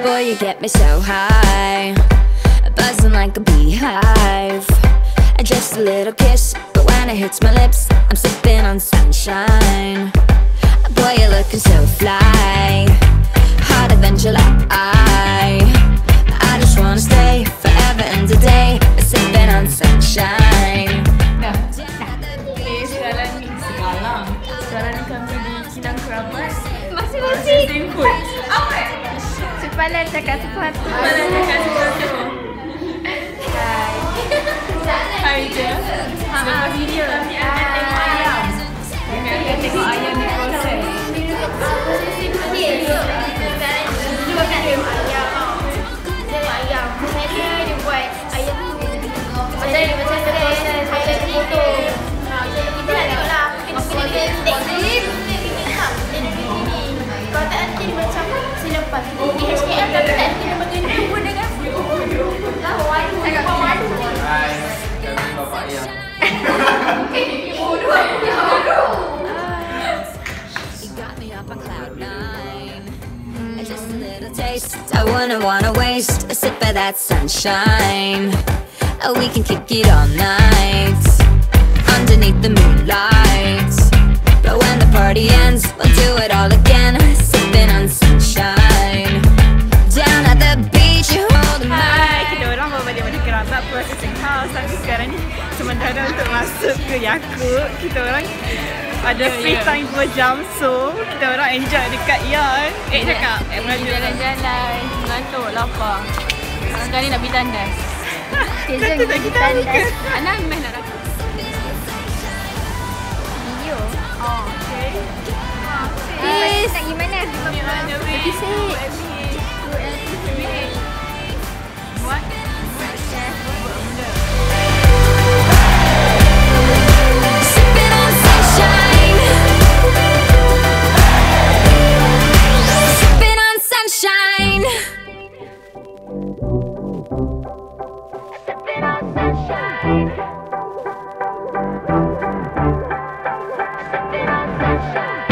Boy, you get me so high, buzzing like a beehive. Just a little kiss, but when it hits my lips, I'm sipping on sunshine. Boy, you're looking so fly, hotter than July. I just wanna stay forever and a day, sipping on sunshine. Sekarang kami di Kilang Kerabat. Masing-masing. Apa? Cepalah cakap sesuatu. Hai je. Lepas video nanti akan tengok ayam. Akan tengok ayam di proses. Dia bukan tengok ayam. Tengok ayam. Saya dia buat ayam tu. Macam dia proses ayam tu potong. Kita nak tengok lah. Kita teknik. Kalau tak nanti dia macam selepas di HKM tapi tak nanti dia bagian tunggu dengan Hai, kami bapak ayam. I wouldn't wanna waste a sip of that sunshine. We can kick it all night underneath the moonlight. But when the party ends, we'll do it all again, sipping on sunshine. Down at the beach, you hold my. Hai, kita orang baru balik pada kerabat processing house. Tapi sekarang ni sementara untuk masuk ke Yakult, kita orang ada free time 2 jam. So kita orang enjoy dekat Yan. Cakap jalan-jalan, ngantuk, lapar. Sekarang ni nak pergi tandas. Jom kita pergi tandas. Anak main nak rakam video. Oh, okay. Nak pergi mana? Pergi sini. Buat chef buat benda. Sipping on sunshine. Sipping on sunshine. Sipping on sunshine. Sipping on sunshine.